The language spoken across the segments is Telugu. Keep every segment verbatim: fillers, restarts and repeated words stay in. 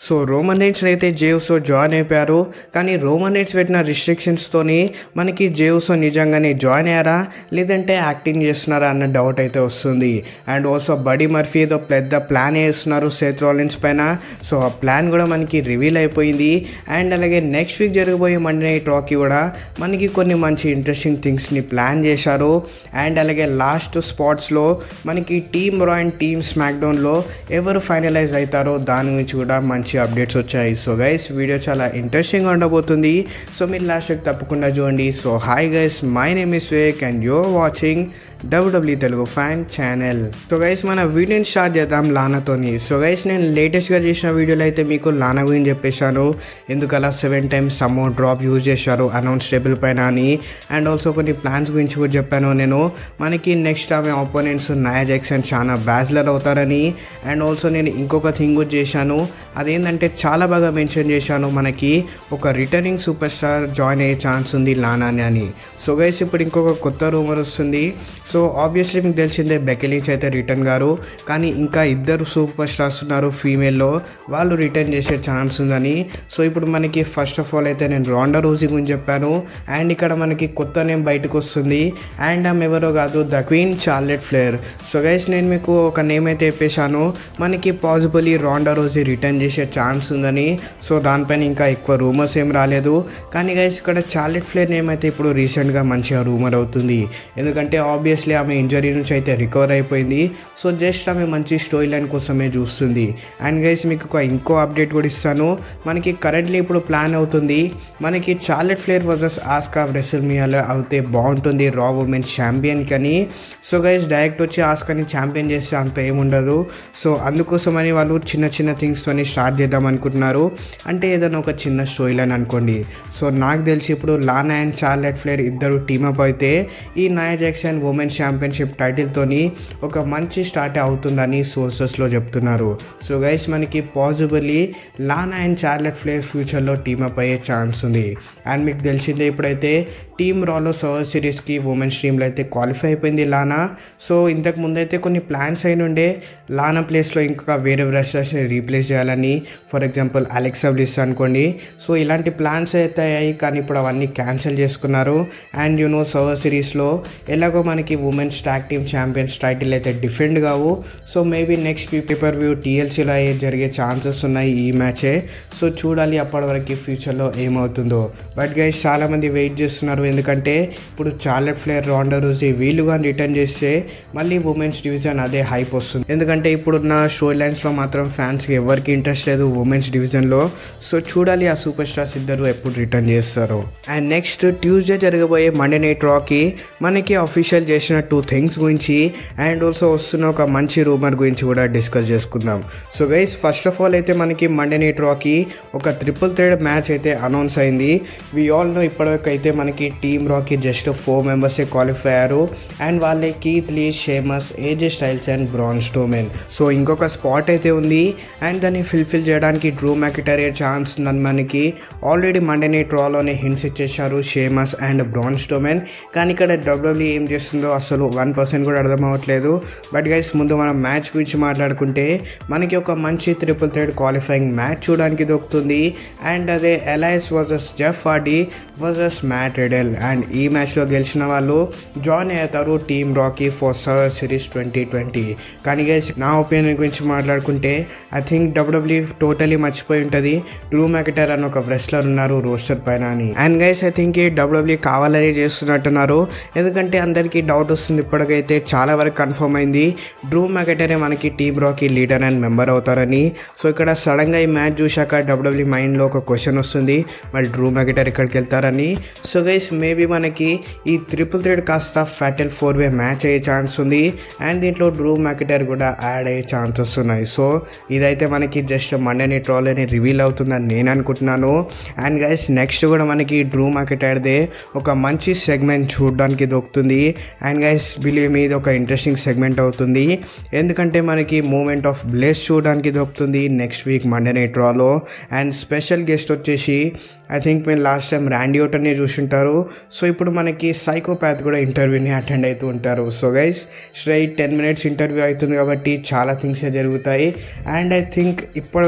సో రోమన్ రైన్స్ అయితే జేవుసో జాయిన్ అయిపోయారు. కానీ రోమన్ రైన్స్ పెట్టిన రిస్ట్రిక్షన్స్తోని మనకి జేవుసో నిజంగానే జాయిన్ అయ్యారా లేదంటే యాక్టింగ్ చేస్తున్నారా అన్న డౌట్ అయితే వస్తుంది. అండ్ ఆల్సో బడీ మర్ఫీ ఏదో పెద్ద ప్లాన్ వేస్తున్నారు సెత్ రాలిన్స్ పైన. సో ఆ ప్లాన్ కూడా మనకి రివీల్ అయిపోయింది. అండ్ అలాగే నెక్స్ట్ వీక్ జరగబోయే మండే నైట్ రాకి కూడా మనకి కొన్ని మంచి ఇంట్రెస్టింగ్ థింగ్స్ని ప్లాన్ చేశారు. అండ్ అలాగే లాస్ట్ స్పాట్స్లో మనకి టీమ్ రా అండ్ టీమ్ స్మాక్డౌన్లో ఎవరు ఫైనలైజ్ అవుతారో దాని గురించి కూడా మంచి అప్డేట్స్ వచ్చాయి. సో గైస్ వీడియో చాలా ఇంట్రెస్టింగ్గా ఉండబోతుంది. సో మీరు లాస్ట్ వీక్ తప్పకుండా చూడండి. So hi guys, my name is Vivek and you're watching WW Telugu fan channel. So guys మన వీడియోని స్టార్ట్ చేద్దాం లానాతోని. సో గైస్ నేను లేటెస్ట్గా చేసిన వీడియోలో అయితే మీకు లానా గురించి చెప్పేశాను, ఎందుకు అలా seven times Samoa drop use చేశారు అనౌన్స్ టేబుల్ పైన అని. అండ్ ఆల్సో కొన్ని ప్లాన్స్ గురించి కూడా చెప్పాను నేను. మనకి నెక్స్ట్ ఆమె ఆపోనెంట్స్ నయా జాక్సన్ చాలా బ్యాచిలర్ అవుతారని. అండ్ ఆల్సో నేను ఇంకొక థింగ్ కూడా చేశాను, అదేంటంటే చాలా బాగా మెన్షన్ చేశాను, మనకి ఒక రిటర్నింగ్ సూపర్ స్టార్ జాయిన్ అయ్యే ఛాన్స్ ఉంది లానాని అని. సో గైస్ ఇప్పుడు ఇంకొక కొత్త రూమర్ వస్తుంది. సో ఆబ్వియస్లీ మీకు తెలిసిందే బెక్కీ లించ్ అయితే రిటర్న్ గారు, కానీ ఇంకా ఇద్దరు సూపర్ స్టార్స్ ఉన్నారు ఫీమేల్లో, వాళ్ళు రిటర్న్ చేసే ఛాన్స్ ఉందని. సో ఇప్పుడు మనకి ఫస్ట్ ఆఫ్ ఆల్ అయితే నేను రాండా రౌసీ గురించి చెప్పాను. అండ్ ఇక్కడ మనకి కొత్త నేమ్ బయటకు వస్తుంది. అండ్ ఆమె ఎవరో కాదు, the queen Charlotte Flair. So guys నేను మీకు ఒక నేమ్ అయితే చెప్పేశాను, మనకి పాసిబుల్లీ రాండా రౌసీ రిటర్న్ చేసే ఛాన్స్ ఉందని. సో దానిపైన ఇంకా ఎక్కువ రూమర్స్ ఏం రాలేదు. కానీ గైస్ ఇక్కడ చార్లెట్ ఫ్లేర్ నేమ్ అయితే ఇప్పుడు రీసెంట్గా మంచిగా రూమర్ అవుతుంది, ఎందుకంటే ఆబ్వియస్లీ ఆమె ఇంజరీ నుంచి అయితే రికవర్ అయిపోయింది. సో జస్ట్ ఆమె మంచి స్టోరీ లైన్ కోసమే చూస్తుంది. అండ్ గైస్ మీకు ఒక ఇంకో అప్డేట్ కూడా ఇస్తాను, మనకి కరెంట్లీ ఇప్పుడు ప్లాన్ అవుతుంది మనకి చార్లెట్ ఫ్లేర్ వర్సెస్ ఆస్కా రెసిల్మియాలో అయితే బాగుంటుంది రా ఉమెన్స్ ఛాంపియన్ కని. సో గైస్ డైరెక్ట్ వచ్చి ఆస్కాని ఛాంపియన్ చేస్తే అంత ఏముండదు. సో అందుకోసమని వాళ్ళు చిన్న చిన్న థింగ్స్తోని స్టార్ట్ చేద్దాం అనుకుంటున్నారు, అంటే ఏదైనా ఒక చిన్న స్టోరీ లైన్ అనుకోండి. సో నాకు తెలిసి ఇప్పుడు లానా అండ్ చార్లెట్ ఫ్లేర్ ఇద్దరు టీమప్ అయితే ఈ నయా జాక్సన్ ఉమెన్స్ ఛాంపియన్షిప్ టైటిల్తోని ఒక మంచి స్టార్ట్ అవుతుందని సోర్సెస్లో చెప్తున్నారు. సో గైస్ మనకి possibly Lana and Charlotte Flair ఫ్యూచర్లో టీమప్ అయ్యే ఛాన్స్ ఉంది. అండ్ మీకు తెలిసిందే ఇప్పుడైతే టీమ్ రాలో సర్వర్ సిరీస్కి ఉమెన్స్ టీంలో అయితే క్వాలిఫై అయిపోయింది లానా. సో ఇంతకు ముందు అయితే కొన్ని ప్లాన్స్ అయిన ఉండే లానా ప్లేస్లో ఇంకా వేరే రెస్లర్స్ని రీప్లేస్ చేయాలని, ఫర్ ఎగ్జాంపుల్ అలెక్సా బ్లిస్ అనుకోండి. సో ఇలాంటి ప్లాన్స్ అయితే అయ్యాయి, కానీ ఇప్పుడు అవన్నీ క్యాన్సిల్ చేసుకున్నారు. అండ్ యూనో సర్వర్ సిరీస్లో ఎలాగో మనకి women's tag team champions title అయితే డిఫెండ్ కావు. So maybe next pay per view టీఎల్సీలో అయ్యే జరిగే ఛాన్సెస్ ఉన్నాయి ఈ మ్యాచే. సో చూడాలి అప్పటి వరకు ఫ్యూచర్లో ఏమవుతుందో. బట్ గైస్ చాలామంది వెయిట్ చేస్తున్నారు, ఎందుకంటే ఇప్పుడు చార్లెట్ ఫ్లేర్ రాండా రౌసీ వీళ్ళు కానీ రిటర్న్ చేస్తే మళ్ళీ ఉమెన్స్ డివిజన్ అదే హైప్ వస్తుంది, ఎందుకంటే ఇప్పుడున్న స్టోరీ లైన్స్లో మాత్రం ఫ్యాన్స్కి ఎవరికి ఇంట్రెస్ట్ లేదు ఉమెన్స్ డివిజన్లో. సో చూడాలి ఆ సూపర్ స్టార్స్ ఇద్దరు ఎప్పుడు రిటర్న్ చేస్తారు. అండ్ నెక్స్ట్ ట్యూస్డే జరగబోయే మండే నైట్ రాకి మనకి అఫీషియల్ చేసిన టూ థింగ్స్ గురించి అండ్ ఆల్సో వస్తున్న ఒక మంచి రూమర్ గురించి కూడా డిస్కస్ చేసుకుందాం. So guys first of all అయితే మనకి మండే నైట్ రాకి ఒక ట్రిపుల్ థ్రెడ్ మ్యాచ్ అయితే అనౌన్స్ అయింది. వి ఆల్ నో ఇప్పటివరకు అయితే మనకి టీమ్ రాకి జస్ట్ ఫోర్ మెంబర్సే క్వాలిఫై అయ్యారు. అండ్ వాళ్ళే Keith Lee, Sheamus, AJ Styles and Braun Strowman. So ఇంకొక స్పాట్ అయితే ఉంది. అండ్ దాన్ని ఫుల్ఫిల్ చేయడానికి డ్రూ మ్యాకింటైర్ ఛాన్స్ ఉందని మనకి ఆల్రెడీ మండే నైట్ రాలోనే హింట్స్ ఇచ్చేశారు షేమస్ అండ్ బ్రాన్ స్ట్రోమెన్. కానీ ఇక్కడ డబ్ల్యూడబ్ల్యూ ఏం చేస్తుందో అసలు వన్ పర్సెంట్ కూడా అర్థం అవ్వట్లేదు. బట్ గైస్ ముందు మనం మ్యాచ్ గురించి మాట్లాడుకుంటే మనకి ఒక మంచి ట్రిపుల్ థ్రెడ్ క్వాలిఫైయింగ్ మ్యాచ్ చూడడానికి దొరుకుతుంది. అండ్ అదే Elias versus Jeff Hardy versus Matt Riddle. And ఈ మ్యాచ్లో గెలిచిన వాళ్ళు జాయిన్ అవుతారు టీమ్ రాకీ for Survivor Series twenty twenty. కానీ గైస్ నా ఒపీనియన్ గురించి మాట్లాడుకుంటే ఐ థింక్ డబ్ల్యూడబ్ల్యూ టోటలీ మర్చిపోయి ఉంటుంది డ్రూ మ్యాకింటైర్ అని ఒక రెస్లర్ ఉన్నారు రోస్టర్ పైన అని. అండ్ గైస్ ఐ థింక్ ఈ డబ్ల్యూడబ్ల్యూ కావాలని చేస్తున్నట్టున్నారు, ఎందుకంటే అందరికీ డౌట్ వస్తుంది. ఇప్పటికైతే చాలా వరకు కన్ఫర్మ్ అయింది డ్రూ మ్యాకింటైర్ మనకి టీమ్ రాకీ లీడర్ అండ్ మెంబర్ అవుతారని. సో ఇక్కడ సడన్గా ఈ మ్యాచ్ చూశాక డబ్ల్యూడబ్ల్యూ మైండ్లో ఒక క్వశ్చన్ వస్తుంది, మళ్ళీ డ్రూ మ్యాకింటైర్ ఇక్కడికి వెళ్తారని. సో గైస్ మేబీ మనకి ఈ ట్రిపుల్ థ్రెడ్ కాస్త ఫ్యాటల్ ఫోర్ వే మ్యాచ్ అయ్యే ఛాన్స్ ఉంది. అండ్ దీంట్లో డ్రూ మ్యాకింటైర్ కూడా యాడ్ అయ్యే ఛాన్సెస్ ఉన్నాయి. సో ఇదైతే మనకి జస్ట్ మండే నైట్ రాలోనే రివీల్ అవుతుందని నేను అనుకుంటున్నాను. అండ్ గైస్ నెక్స్ట్ కూడా మనకి డ్రూ మ్యాకింటైర్దే ఒక మంచి సెగ్మెంట్ చూడడానికి దొరుకుతుంది. అండ్ గైస్ బిలీవ్ మీ ఇది ఒక ఇంట్రెస్టింగ్ సెగ్మెంట్ అవుతుంది, ఎందుకంటే మనకి మూమెంట్ ఆఫ్ బ్లేస్ చూడడానికి దొరుకుతుంది నెక్స్ట్ వీక్ మండే నైట్ రాలో. అండ్ స్పెషల్ గెస్ట్ వచ్చేసి ఐ థింక్ మీరు లాస్ట్ టైం ర్యాండీ ఓటన్ని చూసుంటారు. సో ఇప్పుడు మనకి సైకోపాత్ కూడా ఇంటర్వ్యూని అటెండ్ అవుతూ ఉంటారు. So guys straight ten minutes interview అవుతుంది కాబట్టి చాలా థింగ్సే జరుగుతాయి. అండ్ ఐ థింక్ ఇప్పటి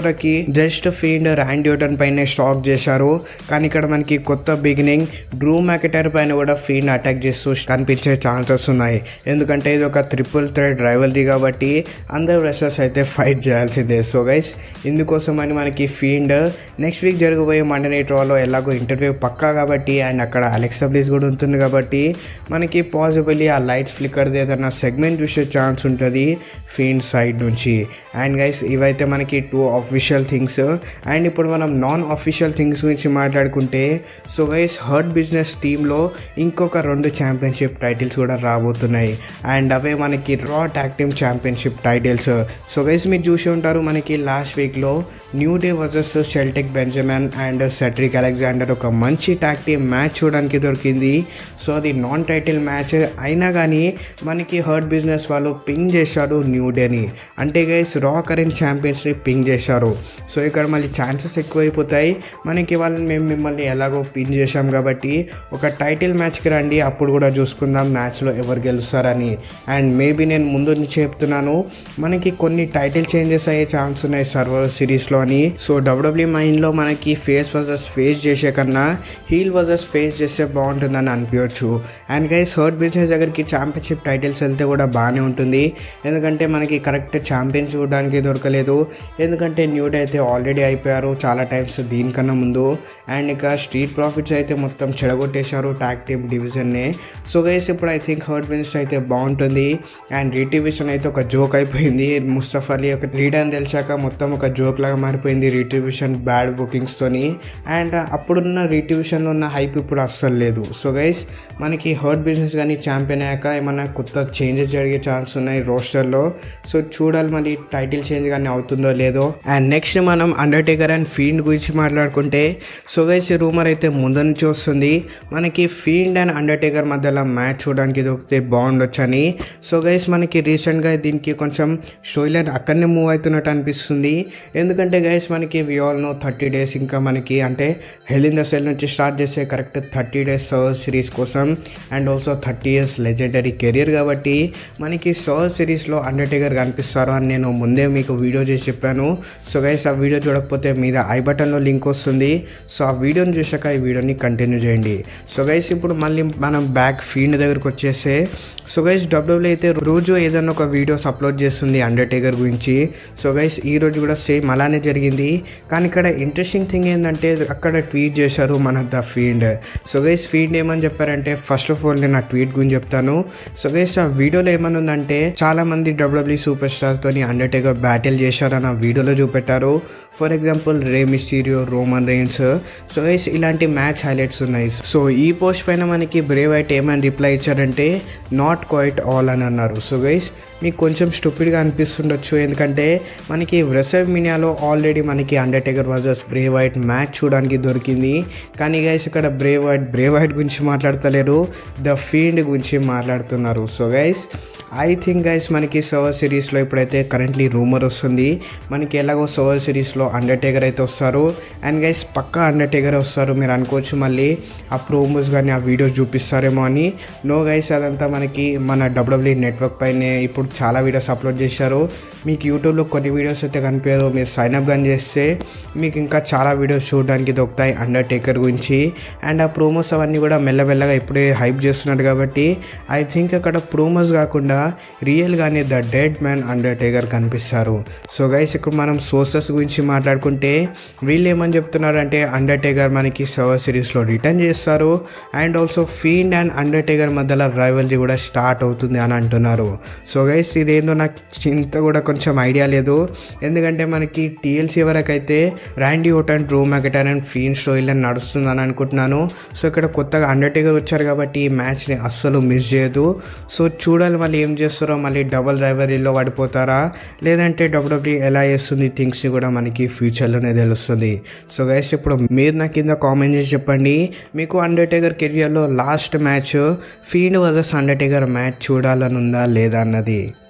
చివరికి జస్ట్ ఫీల్డ్ ర్యాండీ ఓర్టన్ పైన స్టాక్ చేశారు. కానీ ఇక్కడ మనకి కొత్త బిగినింగ్ డ్రూ మ్యాకింటైర్ పైన కూడా ఫీల్డ్ అటాక్ చేస్తూ కనిపించే ఛాన్సెస్ ఉన్నాయి. ఎందుకంటే ఇది ఒక ట్రిపుల్ థ్రెడ్ రైవల్రీ కాబట్టి అందరు రెస్లర్స్ అయితే ఫైట్ చేయాల్సిందే. సో గైస్ ఇందుకోసం అని మనకి ఫీల్డ్ నెక్స్ట్ వీక్ జరగబోయే మండే నైట్ రాలో ఎలాగో ఇంటర్వ్యూ పక్కా కాబట్టి అండ్ అక్కడ అలెక్సా బ్లిస్ కూడా ఉంటుంది కాబట్టి మనకి పాసిబుల్లీ ఆ లైట్స్ ఫ్లిక్కర్ది ఏదైనా సెగ్మెంట్ చూసే ఛాన్స్ ఉంటుంది ఫీల్డ్ సైడ్ నుంచి. అండ్ గైస్ ఇవైతే మనకి టూ అఫీషియల్ థింగ్స్. అండ్ ఇప్పుడు మనం నాన్ అఫీషియల్ థింగ్స్ గురించి మాట్లాడుకుంటే సో గైస్ హర్ట్ బిజినెస్ టీంలో ఇంకొక రెండు ఛాంపియన్షిప్ టైటిల్స్ కూడా రాబోతున్నాయి. అండ్ అవే మనకి Raw tag team championship titles. So guys మీరు చూసి ఉంటారు మనకి లాస్ట్ వీక్లో New Day versus Shelton Benjamin and Cedric Alexander ఒక మంచి ట్యాగ్ టీమ్ మ్యాచ్ చూడడానికి దొరికింది. సో అది నాన్ టైటిల్ మ్యాచ్ అయినా కానీ మనకి హర్ట్ బిజినెస్ వాళ్ళు పింగ్ చేశారు న్యూ డేని. అంటే గైస్ రా కరెంట్ ఛాంపియన్స్ని పింగ్ చేశారు. సో ఇక్కడ మళ్ళీ ఛాన్సెస్ ఎక్కువైపోతాయి. మనకి వాళ్ళని మేము మిమ్మల్ని ఎలాగో పిన్ చేశాం కాబట్టి ఒక టైటిల్ మ్యాచ్కి రండి, అప్పుడు కూడా చూసుకుందాం మ్యాచ్లో ఎవరు గెలుస్తారని. అండ్ మేబీ నేను ముందు నుంచి చెప్తున్నాను మనకి కొన్ని టైటిల్ చేంజెస్ అయ్యే ఛాన్స్ ఉన్నాయి సర్వర్ సిరీస్లో అని. సో డబ్ల్యూడబ్ల్యూఈ మైండ్లో మనకి ఫేస్ వర్సెస్ ఫేస్ చేసే కన్నా హీల్ వర్సెస్ ఫేస్ చేస్తే బాగుంటుందని అనిపించవచ్చు. అండ్ గైస్ హర్ట్ బిజినెస్ దగ్గరికి ఛాంపియన్షిప్ టైటిల్స్ వెళ్తే కూడా బాగానే ఉంటుంది. ఎందుకంటే మనకి కరెక్ట్ ఛాంపియన్ చూడడానికి దొరకలేదు. ఎందుకంటే న్యూ డే అయితే ఆల్రెడీ అయిపోయారు చాలా టైమ్స్ దీనికన్నా ముందు. అండ్ ఇక స్ట్రీట్ ప్రాఫిట్స్ అయితే మొత్తం చెడగొట్టేశారు ట్యాగ్ టీమ్ డివిజన్నే. సో గైస్ ఇప్పుడు ఐ థింక్ హర్ట్ బిజినెస్ అయితే బాగుంటుంది. అండ్ రీట్రిబ్యూషన్ అయితే ఒక జోక్ అయిపోయింది. ముస్తఫా అలీ ఒక లీడ్ అని తెలిసాక మొత్తం ఒక జోక్ లాగా మారిపోయింది రీట్రిబ్యూషన్ బ్యాడ్ బుకింగ్స్తోని. అండ్ అప్పుడున్న రీట్రిబ్యూషన్లో ఉన్న హైప్ ఇప్పుడు అస్సలు లేదు. సో గైస్ మనకి హర్ట్ బిజినెస్ కానీ ఛాంపియన్ అయ్యాక ఏమన్నా కొత్త చేంజెస్ జరిగే ఛాన్స్ ఉన్నాయి రోస్టర్లో. సో చూడాలి మళ్ళీ టైటిల్ చేంజ్ కానీ అవుతుందో లేదో. అండ్ నెక్స్ట్ మనం అండర్టేకర్ అండ్ ఫీల్డ్ గురించి మాట్లాడుకుంటే సో గైస్ ఈ రూమర్ అయితే ముందు నుంచి వస్తుంది మనకి ఫీల్డ్ అండ్ అండర్టేకర్ మధ్యలో మ్యాచ్ చూడడానికి దొరికితే బాగుండొచ్చని. సో గైస్ మనకి రీసెంట్గా దీనికి కొంచెం స్టోరీ లైన్ అక్కడనే మూవ్ అవుతున్నట్టు అనిపిస్తుంది. ఎందుకంటే గైస్ మనకి we all know thirty days ఇంకా మనకి అంటే హెల్ ఇన్ ద సెల్ నుంచి స్టార్ట్ చేసే correct thirty days Survivor Series కోసం and also thirty years legendary career కాబట్టి మనకి సర్వర్ సిరీస్లో అండర్టేకర్ కనిపిస్తారు అని నేను ముందే మీకు వీడియో చేసి చెప్పాను. సో గైస్ ఆ వీడియో చూడకపోతే మీద ఐ బటన్లో లింక్ వస్తుంది. సో ఆ వీడియోని చూసాక ఈ వీడియోని కంటిన్యూ చేయండి. సో గైస్ ఇప్పుడు మళ్ళీ మనం బ్యాక్ ఫీల్డ్ దగ్గరకు వచ్చేస్తే సో గైస్ డబ్ల్యూడబ్ల్యూఈ అయితే రోజు ఏదైనా ఒక వీడియోస్ అప్లోడ్ చేస్తుంది అండర్టేకర్ గురించి. సో గైస్ ఈ రోజు కూడా సేమ్ అలానే జరిగింది. కానీ ఇక్కడ ఇంట్రెస్టింగ్ థింగ్ ఏంటంటే అక్కడ ట్వీట్ చేశారు మన the Fiend. So guys Fiend ఏమని చెప్పారంటే ఫస్ట్ ఆఫ్ ఆల్ నేను ఆ ట్వీట్ గురించి చెప్తాను. సో గైస్ ఆ వీడియోలో ఏమని ఉందంటే చాలా మంది డబ్ల్యూడబ్ల్యూఈ సూపర్ స్టార్స్ తోని అండర్టేకర్ బ్యాటిల్ చేశారని ఆ వీడియోలో చూపెట్టారు. For example Rey Mysterio, Roman Reigns. So guys ఇలాంటి మ్యాచ్ హైలైట్స్ ఉన్నాయి. సో ఈ పోస్ట్ పైన మనకి బ్రే వైట్ ఏమని రిప్లై ఇచ్చారంటే నాట్ క్వైట్ ఆల్ అని అన్నారు. సో గైస్ మీకు కొంచెం స్టూపిడ్గా అనిపిస్తుండొచ్చు ఎందుకంటే మనకి రెసల్మేనియాలో ఆల్రెడీ మనకి Undertaker versus Bray Wyatt match చూడడానికి దొరికింది. కానీ గైస్ ఇక్కడ బ్రే వైట్ బ్రే వైట్ గురించి మాట్లాడతలేరు, ద ఫీల్డ్ గురించి మాట్లాడుతున్నారు. So guys I think guys మనకి సర్వర్ సిరీస్లో ఇప్పుడైతే కరెంట్లీ రూమర్ వస్తుంది మనకి ఎలాగో సర్వర్ సిరీస్లో అండర్టేకర్ అయితే వస్తారు. అండ్ గైస్ పక్కా అండర్టేకర్ వస్తారు. మీరు అనుకోవచ్చు మళ్ళీ ఆ ప్రోమోస్ కానీ ఆ వీడియోస్ చూపిస్తారేమో అని. నో గైస్ అదంతా మనకి మన డబ్ల్యూడబ్ల్యూఈ నెట్వర్క్ పైనే ఇప్పుడు చాలా వీడియోస్ అప్లోడ్ చేశారు. మీకు యూట్యూబ్లో కొన్ని వీడియోస్ అయితే కనిపించదు, మీరు సైన్అప్ కానీ చేస్తే మీకు ఇంకా చాలా వీడియోస్ చూడడానికి దొరుకుతాయి అండర్టేకర్ గురించి. అండ్ ఆ ప్రోమోస్ అవన్నీ కూడా మెల్లమెల్లగా ఇప్పుడే హైప్ చేస్తున్నారు కాబట్టి ఐ థింక్ అక్కడ ప్రోమోస్ కాకుండా రియల్గానే ద డెడ్ మ్యాన్ అండర్టేకర్ కనిపిస్తారు. సో గైస్ ఇప్పుడు మనం సోర్సెస్ గురించి మాట్లాడుకుంటే వీళ్ళు ఏమని చెప్తున్నారంటే అండర్టేకర్ మనకి సర్వర్ సిరీస్లో రిటర్న్ చేస్తారు and also Fiend and Undertaker మధ్యలో రైవల్రీ కూడా స్టార్ట్ అవుతుంది అని అంటున్నారు. సో గైస్ ఇదేందో నాకు ఇంత కూడా కొంచెం ఐడియా లేదు. ఎందుకంటే మనకి టీఎల్సీ వరకు అయితే Randy Orton, Drew McIntyre and Fiend story line నడుస్తుందని అనుకుంటున్నాను. సో ఇక్కడ కొత్తగా అండర్టేకర్ వచ్చారు కాబట్టి ఈ మ్యాచ్ని అస్సలు మిస్ చేయదు. సో చూడాలి మళ్ళీ ఏం చేస్తారో, మళ్ళీ డబుల్ రైవరీలో పడిపోతారా లేదంటే డబ్ల్యూడబ్ల్యూఈ ఎలా చేస్తుంది థింగ్స్ని కూడా మనకి ఫ్యూచర్లోనే తెలుస్తుంది. సో గైస్ ఇప్పుడు మీరు నా కింద కామెంట్ చేసి చెప్పండి మీకు అండర్టేకర్ కెరియర్లో last match Fiend versus Undertaker match చూడాలని ఉందా లేదా అన్నది.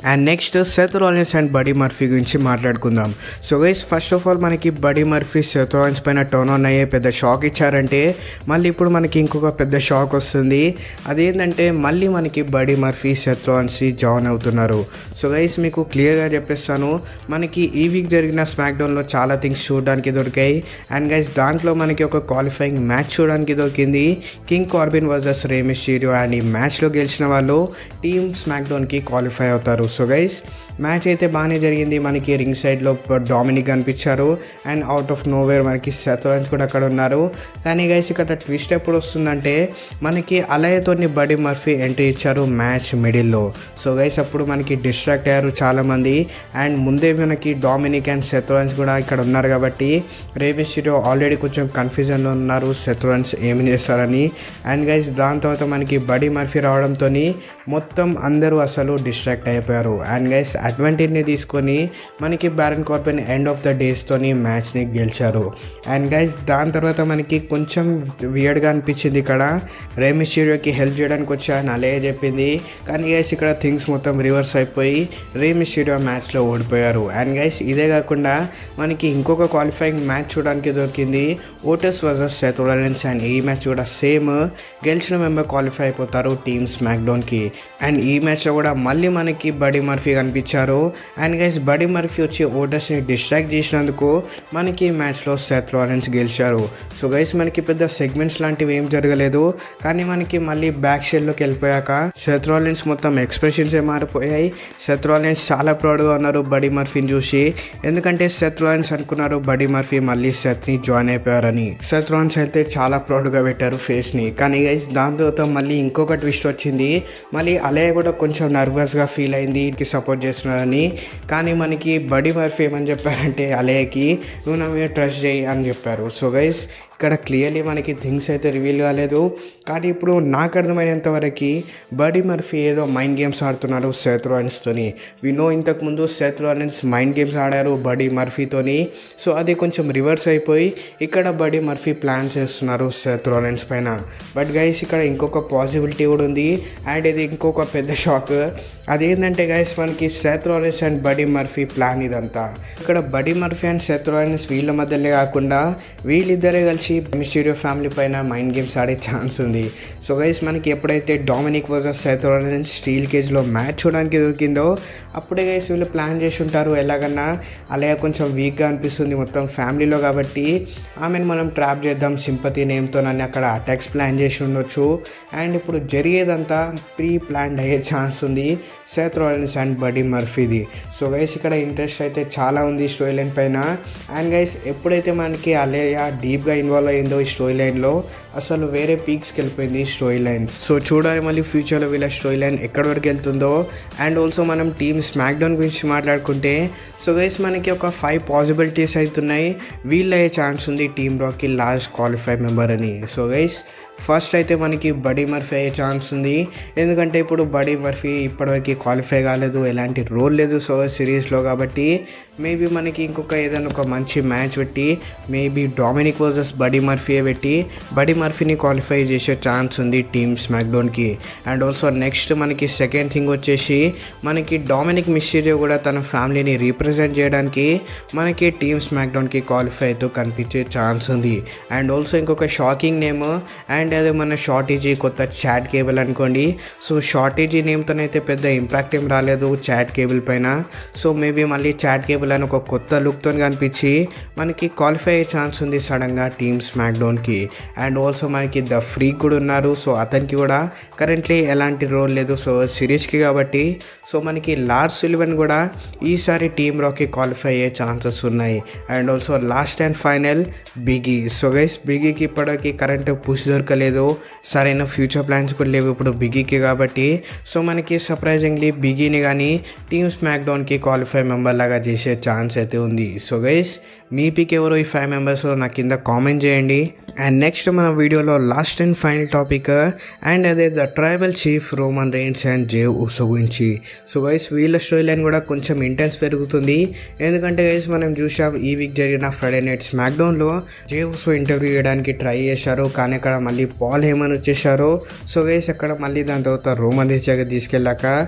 And next Seth Rollins and Buddy Murphy గురించి మాట్లాడుకుందాం. So guys first of all మనకి బడీ మర్ఫీ సెత్ రాలిన్స్ పైన టర్న్ ఆన్ అయ్యే పెద్ద షాక్ ఇచ్చారంటే మళ్ళీ ఇప్పుడు మనకి ఇంకొక పెద్ద షాక్ వస్తుంది. అదేంటంటే మళ్ళీ మనకి Buddy Murphy Seth Rollins join అవుతున్నారు. సో గైస్ మీకు క్లియర్గా చెప్పేస్తాను, మనకి ఈ వీక్ జరిగిన స్మాక్ డౌన్లో చాలా థింగ్స్ చూడడానికి దొరికాయి. అండ్ గైస్ దాంట్లో మనకి ఒక క్వాలిఫైయింగ్ మ్యాచ్ చూడడానికి దొరికింది, King Corbin versus Rey Mysterio. And ఈ మ్యాచ్లో గెలిచిన వాళ్ళు టీమ్ స్మాక్ డౌన్కి క్వాలిఫై అవుతారు. సో గైస్ మ్యాచ్ అయితే బాగానే జరిగింది. మనకి రింగ్ సైడ్లో డామినిక్ కనిపించారు అండ్ అవుట్ ఆఫ్ నోవేర్ మనకి సెత్ రాలిన్స్ కూడా అక్కడ ఉన్నారు. కానీ గైస్ ఇక్కడ ట్విస్ట్ ఎప్పుడు వస్తుందంటే మనకి అలయతోని బడీ మర్ఫీ ఎంట్రీ ఇచ్చారు మ్యాచ్ మిడిల్లో. సో గైస్ అప్పుడు మనకి డిస్ట్రాక్ట్ అయ్యారు చాలామంది. అండ్ ముందే మనకి డామినిక్ అండ్ సెత్ రాలిన్స్ కూడా ఇక్కడ ఉన్నారు కాబట్టి రే మిస్టీరియో ఆల్రెడీ కొంచెం కన్ఫ్యూజన్లో ఉన్నారు సెత్ రాలిన్స్ ఏమి చేస్తారని. అండ్ గైస్ దాని తర్వాత మనకి బడీ మర్ఫీ రావడంతో మొత్తం అందరూ అసలు డిస్ట్రాక్ట్ అయిపోయారు. అండ్ గైస్ అడ్వాంటేజ్ని తీసుకొని మనకి Baron Corbin end of the డేస్తోని మ్యాచ్ని గెలిచారు. అండ్ గైస్ దాని తర్వాత మనకి కొంచెం వియర్డ్గా అనిపించింది, ఇక్కడ రే మిస్టీరియోకి హెల్ప్ చేయడానికి వచ్చాయని అలే చెప్పింది. కానీ గైస్ ఇక్కడ థింగ్స్ మొత్తం రివర్స్ అయిపోయి రే మిస్టీరియో మ్యాచ్లో ఓడిపోయారు. అండ్ గైస్ ఇదే కాకుండా మనకి ఇంకొక క్వాలిఫైయింగ్ మ్యాచ్ చూడడానికి దొరికింది, Otis versus Seth Rollins. And ఈ మ్యాచ్ కూడా సేమ్, గెలిచిన మెంబర్ క్వాలిఫై అయిపోతారు టీమ్ స్మాక్ డౌన్కి. అండ్ ఈ మ్యాచ్లో కూడా మళ్ళీ మనకి బడీ మర్ఫీ కనిపించారు. అండ్ గైస్ బడీ మర్ఫీ వచ్చి ఓటర్స్ని డిస్ట్రాక్ట్ చేసినందుకు మనకి మ్యాచ్లో సెత్ రాలిన్స్ గెలిచారు. సో గైస్ మనకి పెద్ద సెగ్మెంట్స్ లాంటివి ఏం జరగలేదు. కానీ మనకి మళ్ళీ బ్యాక్ షెల్లోకి వెళ్ళిపోయాక సెత్ రాలిన్స్ మొత్తం ఎక్స్ప్రెషన్స్ ఏ మారిపోయాయి. సెత్ రాలిన్స్ చాలా ప్రౌడ్గా ఉన్నారు బడీ మర్ఫీని చూసి, ఎందుకంటే సెత్ రాలిన్స్ అనుకున్నారు బడీ మర్ఫీ మళ్ళీ సెత్ని జాయిన్ అయిపోయారని. సెత్ రాలిన్స్ అయితే చాలా ప్రౌడ్గా పెట్టారు ఫేస్ని. కానీ గైస్ దాని తర్వాత మళ్ళీ ఇంకొక ట్విస్ట్ వచ్చింది. మళ్ళీ అలే కూడా కొంచెం నర్వస్గా ఫీల్ అయింది ఇంటికి సపోర్ట్ చేస్తున్నారని. కానీ మనకి బడీ మర్ఫీ ఏమని చెప్పారంటే అలేకి నువ్వు నా మీద ట్రస్ట్ చేయి అని చెప్పారు. సో గైస్ ఇక్కడ క్లియర్లీ మనకి థింగ్స్ అయితే రివీల్ కాలేదు. కానీ ఇప్పుడు నాకు అర్థమైనంత వరకు బడీ మర్ఫీ ఏదో మైండ్ గేమ్స్ ఆడుతున్నారు సెత్ రాలిన్స్తోని. వినో ఇంతకుముందు సెత్ రాలిన్స్ మైండ్ గేమ్స్ ఆడారు బడీ మర్ఫీతోని. సో అది కొంచెం రివర్స్ అయిపోయి ఇక్కడ బడీ మర్ఫీ ప్లాన్ చేస్తున్నారు సెత్ రాలిన్స్ పైన. బట్ గైస్ ఇక్కడ ఇంకొక పాసిబిలిటీ కూడా ఉంది. అండ్ ఇది ఇంకొక పెద్ద షాక్. అదేంటంటే గైస్ మనకి Seth Rollins and Buddy Murphy plan ఇదంతా. ఇక్కడ Buddy Murphy and Seth Rollins వీళ్ళ మధ్యలో కాకుండా వీళ్ళిద్దరే కలిసి మిస్టీరియో ఫ్యామిలీ పైన మైండ్ గేమ్స్ ఆడే ఛాన్స్ ఉంది. సో గైస్ మనకి ఎప్పుడైతే Dominik versus Seth Rollins steel కేజ్లో మ్యాచ్ చూడడానికి దొరికిందో అప్పుడే గైస్ వీళ్ళు ప్లాన్ చేసి ఉంటారు ఎలాగన్నా అలాగే కొంచెం వీక్గా అనిపిస్తుంది మొత్తం ఫ్యామిలీలో కాబట్టి ఆమెను మనం ట్రాప్ చేద్దాం సింపతి నేమ్తో నన్ను అక్కడ అటాక్స్ ప్లాన్ చేసి ఉండొచ్చు. అండ్ ఇప్పుడు జరిగేదంతా ప్రీ ప్లాన్డ్ అయ్యే ఛాన్స్ ఉంది సెత్ రాలిన్స్ అండ్ బడీ మర్ఫీది. సో గైస్ ఇక్కడ ఇంట్రెస్ట్ అయితే చాలా ఉంది స్టోరీ లైన్ పైన. అండ్ గైస్ ఎప్పుడైతే మనకి అలేయా డీప్గా ఇన్వాల్వ్ అయ్యిందో ఈ స్టోరీ లైన్లో అసలు వేరే పీక్స్కి వెళ్ళిపోయింది స్టోరీ లైన్స్. సో చూడాలి మళ్ళీ ఫ్యూచర్లో వీళ్ళ స్టోరీ లైన్ ఎక్కడి వరకు వెళ్తుందో. అండ్ ఆల్సో మనం టీమ్ స్మాక్ డౌన్ గురించి మాట్లాడుకుంటే సో గైస్ మనకి ఒక ఫైవ్ పాసిబిలిటీస్ అవుతున్నాయి వీళ్ళు అయ్యే ఛాన్స్ ఉంది టీమ్ రాకి లాస్ట్ క్వాలిఫై మెంబర్ అని. సో గైస్ ఫస్ట్ అయితే మనకి బడీ మర్ఫీ అయ్యే ఛాన్స్ ఉంది, ఎందుకంటే ఇప్పుడు బడీ మర్ఫీ ఇప్పటివరకు క్వాలిఫై కాలేదు, ఎలాంటి రోల్ లేదు సో సిరీస్లో. కాబట్టి మేబీ మనకి ఇంకొక ఏదైనా ఒక మంచి మ్యాచ్ పెట్టి maybe Dominik versus Buddy Murphy పెట్టి బడీ మర్ఫీని క్వాలిఫై చేసే ఛాన్స్ ఉంది టీమ్ స్మాక్ డౌన్కి. అండ్ ఆల్సో నెక్స్ట్ మనకి సెకండ్ థింగ్ వచ్చేసి మనకి డామినిక్ మిస్టీరియో కూడా తన ఫ్యామిలీని రీప్రజెంట్ చేయడానికి మనకి టీమ్ స్మాక్ డౌన్కి క్వాలిఫై అవుతూ కనిపించే ఛాన్స్ ఉంది. అండ్ ఆల్సో ఇంకొక షాకింగ్ నేమ్ అండ్ అదే మన షార్టేజీ కొత్త చాట్ కేబుల్ అనుకోండి. సో షార్టేజీ నేమ్తోనైతే పెద్ద ఇంపాక్ట్ ఏం రాలేదు చాట్ కేబుల్ పైన. సో మేబీ మళ్ళీ చాట్ కేబుల్ అని ఒక కొత్త లుక్తో కనిపించి మనకి క్వాలిఫై అయ్యే ఛాన్స్ ఉంది సడన్గా టీమ్ స్మాక్ డౌన్కి. అండ్ ఆల్సో మనకి ద ఫ్రీక్ కూడా ఉన్నారు. సో అతనికి కూడా కరెంట్లీ ఎలాంటి రోల్ లేదు సో సిరీస్కి కాబట్టి. సో మనకి లార్డ్ సులివన్ కూడా ఈసారి టీమ్ రాకి క్వాలిఫై అయ్యే ఛాన్సెస్ ఉన్నాయి. And also last and final Big E. So guys బిగీకి ఇప్పటికి కరెంట్ పుష్ దొరకలేదు, సరైన ఫ్యూచర్ ప్లాన్స్ కూడా లేవు ఇప్పుడు బిగీకి కాబట్టి. సో మనకి సర్ప్రైజింగ్లీ బిగీని కానీ టీమ్ స్మాక్ డౌన్కి క్వాలిఫై మెంబర్ లాగా చేసే ఛాన్స్ అయితే ఉంది. సో గైస్ మీ పిక్ ఎవరో ఈ ఫైవ్ మెంబర్స్లో నా కింద కామెంట్ చేయండి. అండ్ నెక్స్ట్ మన వీడియోలో last and final topic and అదే the tribal chief Roman Reigns and Jey Uso గురించి. సో గైస్ వీళ్ళ స్టోరీ లైన్ కూడా కొంచెం ఇంటెన్స్ పెరుగుతుంది, ఎందుకంటే గైస్ మనం చూసాం ఈ వీక్ జరిగిన ఫ్రైడే నైట్ స్మాక్ డౌన్లో జే ఉసో ఇంటర్వ్యూ చేయడానికి ట్రై చేశారు, కానీ అక్కడ మళ్ళీ పాల్ హేమన్ వచ్చేసారు. సో గైస్ అక్కడ మళ్ళీ దాని తర్వాత రోమన్ రైన్స్ దగ్గర తీసుకెళ్ళాక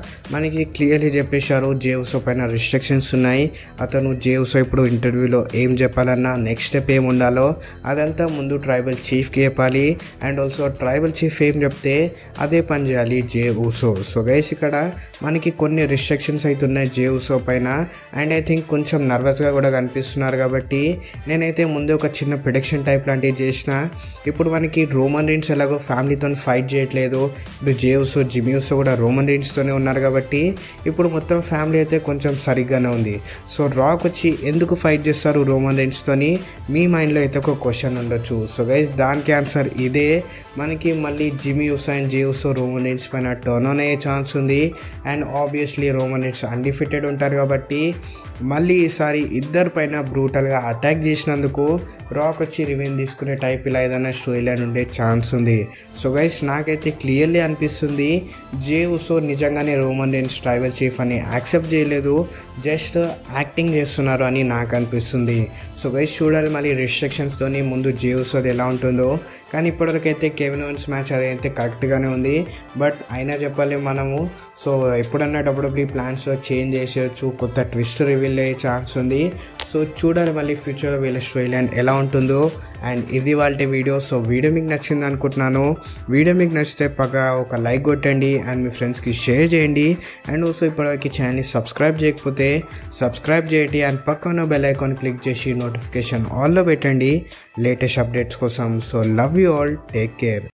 మనకి క్లియర్లీ చెప్పేశారు జే ఉసో పైన రిస్ట్రిక్షన్స్ ఉన్నాయి. అతను జే ఉసో ఇప్పుడు ఇంటర్వ్యూలో ఏం చెప్పాలన్నా నెక్స్ట్ స్టెప్ ఏం ఉండాలో అదంతా ముందు ట్రైబల్ చీఫ్కి చెప్పాలి. అండ్ ఆల్సో ట్రైబల్ చీఫ్ ఏం చెప్తే అదే పని చేయాలి జే ఉసో. సో గైస్ ఇక్కడ మనకి కొన్ని రిస్ట్రిక్షన్స్ అవుతున్నాయి జే ఉసో పైన. అండ్ ఐ థింక్ కొంచెం నర్వస్గా కూడా కనిపిస్తున్నారు. కాబట్టి నేనైతే ముందే ఒక చిన్న ప్రిడిక్షన్ టైప్ లాంటివి చేసిన. ఇప్పుడు మనకి రోమన్ రీన్స్ ఎలాగో ఫ్యామిలీతో ఫైట్ చేయట్లేదు, ఇప్పుడు జే ఉసో జిమీ ఉసో కూడా రోమన్ రీన్స్తోనే ఉన్నారు. కాబట్టి ఇప్పుడు మొత్తం ఫ్యామిలీ అయితే కొంచెం సరిగ్గానే ఉంది. సో రాక్ వచ్చి ఎందుకు ఫైట్ చేస్తారు రోమన్ రీన్స్తోని మీ మైండ్లో అయితే ఒక క్వశ్చన్ ఉండొచ్చు. సో గైస్ దానికి ఆన్సర్ ఇదే. మనకి మళ్ళీ Jimmy Uso and Jey Uso Roman Reigns పైన టర్న్ ఆన్ అయ్యే ఛాన్స్ ఉంది. And obviously Roman Reigns undefeated ఉంటారు. కాబట్టి మళ్ళీ ఈసారి ఇద్దరు పైన బ్రూటల్గా అటాక్ చేసినందుకు రాక్ వచ్చి రివెంజ్ తీసుకునే టైప్ ఇలా ఏదైనా స్టోరీ లైన్ ఉండే ఛాన్స్ ఉంది. సో గైస్ నాకైతే క్లియర్లీ అనిపిస్తుంది జే ఉసో నిజంగానే రోమన్ రీన్స్ ట్రైబల్ చీఫ్ అని యాక్సెప్ట్ చేయలేదు, జస్ట్ యాక్టింగ్ చేస్తున్నారు అని నాకు అనిపిస్తుంది. సో గైస్ చూడాలి మళ్ళీ రిస్ట్రిక్షన్స్తోని ముందు జే ఉసోది ఎలా ఉంటుందో. కానీ ఇప్పటివరకు అయితే కెవిన్ ఓవెన్స్ మ్యాచ్ అదైతే కరెక్ట్గానే ఉంది. బట్ అయినా చెప్పాలి మనము సో ఎప్పుడన్నా డబ్ల్యూడబ్ల్యూఈ ప్లాన్స్లో చేంజ్ చేసేయచ్చు, కొత్త ట్విస్ట్ రివీల్ అయ్యే ఛాన్స్ ఉంది. సో చూడాలి మళ్ళీ ఫ్యూచర్లో వీళ్ళ స్టోరీ లైన్ ఎలా ఉంటుందో. అండ్ ఇది వాళ్ళ వీడియో. సో వీడియో మీకు నచ్చింది అనుకుంటున్నాను. వీడియో మీకు నచ్చితే పక్క ఒక లైక్ కొట్టండి అండ్ మీ ఫ్రెండ్స్కి షేర్ చేయండి. అండ్ ఆల్సో ఇప్పటివరకు ఛానల్ని సబ్స్క్రైబ్ చేయకపోతే సబ్స్క్రైబ్ చేయండి అండ్ పక్కన బెల్ ఐకాన్ క్లిక్ చేసి నోటిఫికేషన్ ఆల్లో పెట్టండి లేటెస్ట్ అప్డేట్స్ కోసం. So love you all, take care.